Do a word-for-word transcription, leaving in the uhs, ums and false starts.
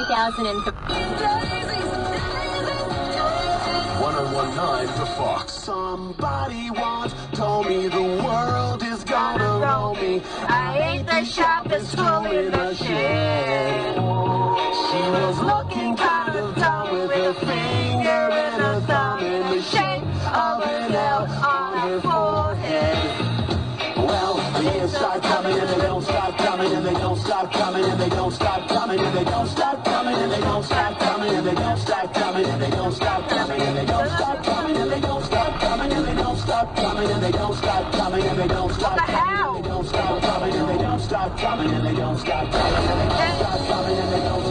two thousand three. one oh one point nine The Fox. Somebody once told me the world is gonna roll me. I ain't the sharpest tool in the shed. She was looking kind of dumb with her finger and her thumb in the shape of an L on her forehead. Well, the years start coming and they don't stop coming and they don't stop coming and they don't stop coming and they don't stop coming and they don't stop coming and they don't stop coming and they don't stop coming and they don't stop coming and they don't stop coming and they don't stop coming and they don't stop coming and they don't stop coming and they don't stop coming and they don't stop coming and they don't stop coming and they don't stop coming and they don't